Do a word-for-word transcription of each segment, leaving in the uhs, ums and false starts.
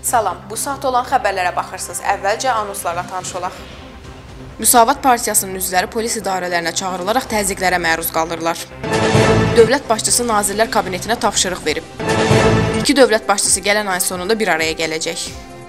Salam, bu saat olan xəbərlərə baxırsınız. Əvvəlcə anonslarla tanış olaq. Müsavat Partiyasının üzvləri polis idarələrinə çağırılaraq təzyiqlərə məruz qalırlar. Dövlət başçısı Nazirlər Kabinetinə tapşırıq verib. İki dövlət başçısı gələn ayın sonunda bir araya gələcək.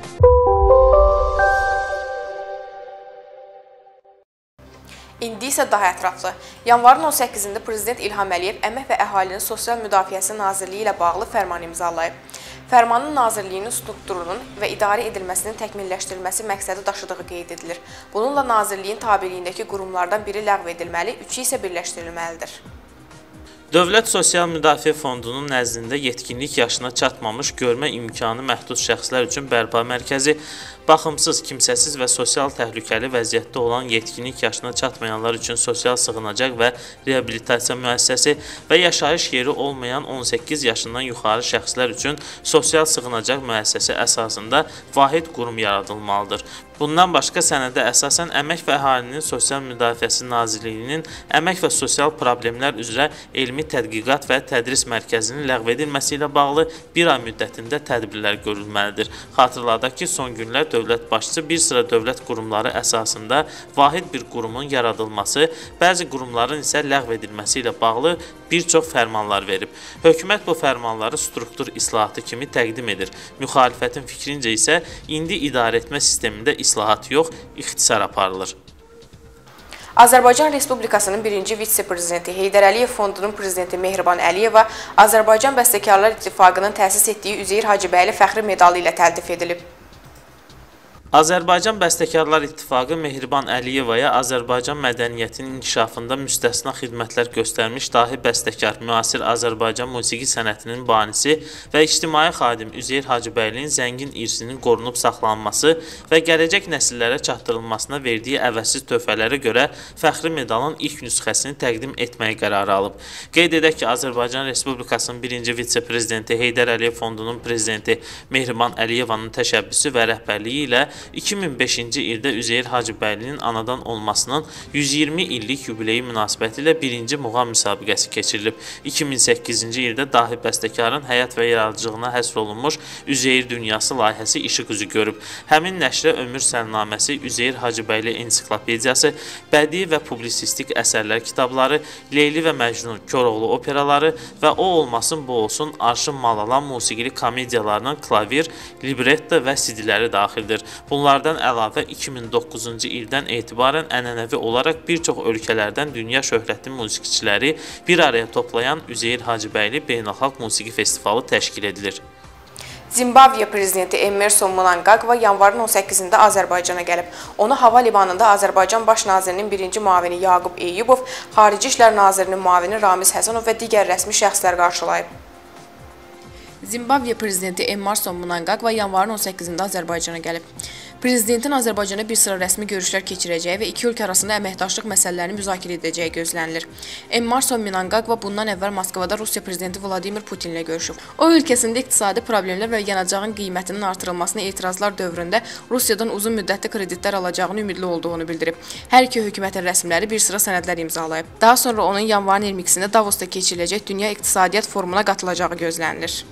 İndi isə daha ətraflı. Yanvarın on səkkizində Prezident İlham Əliyev Əmək və Əhalinin Sosial Müdafiəsi Nazirliyi ilə bağlı fərman imzalayıb. Fərmanın Nazirliyinin strukturunun və idarə edilməsinin təkmilləşdirilməsi məqsədi daşıdığı qeyd edilir. Bununla Nazirliyin tabeliyindəki qurumlardan biri ləğv edilməli, üçü isə birləşdirilməlidir. Dövlət Sosial Müdafiə Fondunun nəzdində yetkinlik yaşına çatmamış görmə imkanı məhdud şəxslər üçün bərpa mərkəzi, baxımsız, kimsəsiz və sosial təhlükəli vəziyyətdə olan yetkinlik yaşına çatmayanlar üçün sosial sığınacaq və reabilitasiya müəssisəsi və yaşayış yeri olmayan on səkkiz yaşından yuxarı şəxslər üçün sosial sığınacaq müəssisəsi əsasında vahid qurum yaradılmalıdır. Bundan başqa sənədə əsasən Əmək və Əhalinin Sosial Müdafiəsi Nazirliyinin Əmək və Sosial Problemlər üzrə elmi tədqiqat və tədris mərkəzinin ləğv edilməsi ilə bağlı bir ay müddətində tədbirlər görülməlidir. Xatırladaq ki, son günlər dövlət başçısı bir sıra dövlət qurumları əsasında vahid bir qurumun yaradılması, bəzi qurumların isə ləğv edilməsi ilə bağlı bir çox fərmanlar verib. Hökumət bu fərmanları struktur islahatı kimi təqdim edir. Müxalifətin fikrincə isə indi idarə etmə sistemində islahat yox, ixtisar aparılır. Azərbaycan Respublikasının birinci vitse-prezidenti Heydər Əliyev Fondunun prezidenti Mehriban Əliyeva Azərbaycan Bəstəkarlar İttifaqının təsis etdiyi Üzeyir Hacıbəyli fəxri medalı ilə təltif edilib. Azərbaycan Bəstəkarlar İttifaqı Mehriban Əliyevaya Azərbaycan mədəniyyətinin inkişafında müstəsna xidmətlər göstərmiş dahi bəstəkar, müasir Azərbaycan musiqi sənətinin banisi və ictimai xadim Üzeyir Hacıbəylinin zəngin irsinin qorunub saxlanması və gələcək nəsillərə çatdırılmasına verdiyi əvəzsiz töhfələrə görə fəxri medalın ilk nüsxəsini təqdim etməyə qərarı alıb. Qeyd edək ki, Azərbaycan Respublikasının birinci vitse-prezidenti Heydər Əliyev Fondunun prezidenti Mehriban Əliyevanın təşəbbüsü və rəhbərliyi ilə iki min beşinci ildə Üzeyir Hacıbəylinin anadan olmasının yüz iyirmi illik yubileyi münasibətilə birinci muğam müsabiqəsi keçirilib. iki min səkkizinci ildə dahi bəstəkarın həyat və yaradıcılığına həsr olunmuş Üzeyir Dünyası layihəsi işıq üzü görüb. Həmin nəşrə ömür səlnaməsi, Üzeyir Hacıbəyli ensiklopediyası, bədii və publisistik əsərlər kitabları, Leyli və Məcnun, Koroğlu operaları və O olmasın bu olsun, Arşın Malalan musiqili komediyalarının klavir, libretto və sidiləri daxildir. Bunlardan əlavə iki min doqquzuncu ildən etibarən ənənəvi olaraq bir çox ölkələrdən dünya şöhrətli musiqiçiləri bir araya toplayan Üzeyir Hacıbəyli Beynəlxalq Musiqi Festivalı təşkil edilir. Zimbabve prezidenti Emmerson Mnangagwa yanvarın on səkkizində Azərbaycana gəlib. Onu hava limanında Azərbaycan Baş Nazirinin birinci müavini Yaqub Eyyubov, Xarici İşlər Nazirinin müavini Ramiz Həsənov və digər rəsmi şəxslər qarşılayıb. Zimbabve prezidenti Emmerson Mnangagwa yanvarın on səkkizində Azərbaycana gəlib. Prezidentin Azərbaycana bir sıra rəsmi görüşlər keçirəcəyi və iki ölkə arasında əməkdaşlıq məsələlərini müzakirə edəcəyi gözlənilir. Emmerson Mnangagwa bundan əvvəl Moskvada Rusiya prezidenti Vladimir Putinlə görüşüb. O, ölkəsində iqtisadi problemlər və yanacağın qiymətinin artırılmasına etirazlar dövründə Rusiyadan uzun müddətli kreditlər alacağını ümidli olduğunu bildirib. Hər iki hökumətin rəsmiləri bir sıra sənədlər imzalayıb. Daha sonra onun yanvarın iyirmi ikisində Davosda keçiriləcək Dünya İqtisadiyyat Forumuna qatılacağı gözlənilir.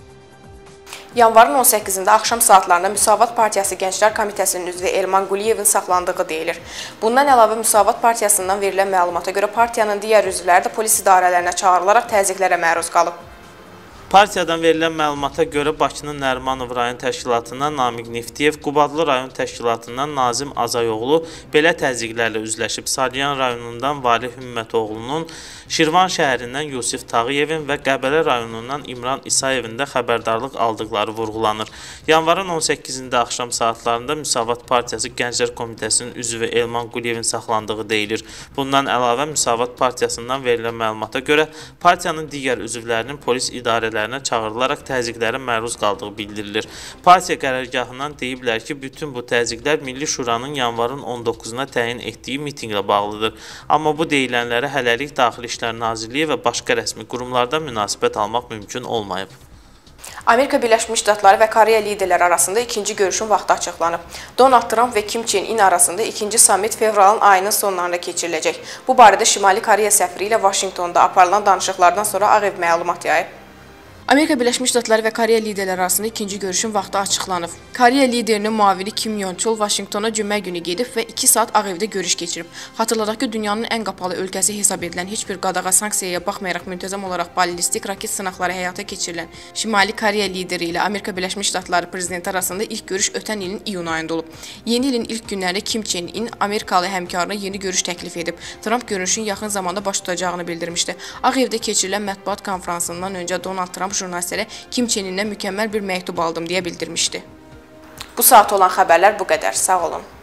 Yanvarın on səkkizində axşam saatlarında Müsavat Partiyası Gənclər Komitəsinin üzvü Elman Quliyevin saxlandığı deyilir. Bundan əlavə Müsavat Partiyasından verilən məlumata görə partiyanın digər üzvləri də polis idarələrinə çağırılaraq təzyiqlərə məruz qalıb. Partiyadan verilən məlumata görə Bakının Nərimanov rayon təşkilatından Namiq Neftiyev, Qubadlı rayon təşkilatından Nazim Azayoğlu belə təzyiqlərlə üzləşib. Salyan rayonundan Valih Hümmətoğlunun, Şirvan şəhərindən Yusif Tağıyevin və Qəbələ rayonundan İmran İsayevin də xəbərdarlıq aldıqları vurğulanır. Yanvarın on səkkizində axşam saatlarında Müsavat Partiyası Gənclər Komitəsinin üzvü Elman Quliyevin saxlandığı deyilir. Bundan əlavə Müsavat Partiyasından verilən məlumata görə partiyanın digər üzvlərinin polis idarələrinə çağırılaraq təzyiqlərə məruz qaldığı bildirilir. Partiya qərargahından deyiblər ki, bütün bu təzyiqlər Milli Şuranın yanvarın on doqquzuna təyin etdiyi mitinqlə bağlıdır. Amma bu deyilənlərə hələlik Daxili İşlər Nazirliyi və başqa rəsmi qurumlardan münasibət almaq mümkün olmayıb. Amerika Birləşmiş Ştatları və Koreya liderləri arasında ikinci görüşün vaxtı açıqlanıb. Donald Trump və Kim Chen In arasında ikinci sammit fevralın ayının sonlarında keçiriləcək. Bu barədə Şimali Koreya səfiri ilə Vaşinqtonda aparılan danışıqlardan sonra Ağ Ev məlumat yayıb. Amerika Birləşmiş Ştatları və Koreya liderləri arasında ikinci görüşün vaxtı açıqlanıb. Koreya liderinin müavini Kim Yon-chol Vaşinqtona cümə günü gedib və iki saat Ağ Evdə görüş keçirib. Xatırladaq ki, dünyanın ən qapalı ölkəsi hesab edilən heç bir qadağa sanksiyaya baxmayaraq müntəzəm olaraq ballistik raket sınaqları həyata keçirilən Şimali Koreya lideri ilə Amerika Birləşmiş Ştatları prezidenti arasında ilk görüş ötən ilin iyun ayında olub. Yeni ilin ilk günlərində Kim Chen In Amerikalı həmkarına yeni görüş təklif edib. Trump görüşün yaxın zamanda baş tutacağını bildirmişdi. Ağ Evdə keçirilən mətbuat konfransından öncə Donald Trump jurnalistlərə Kim Chen-indən mükəmməl bir məktub aldım deyə bildirmişdi. Bu saat olan xəbərlər bu qədər. Sağ olun.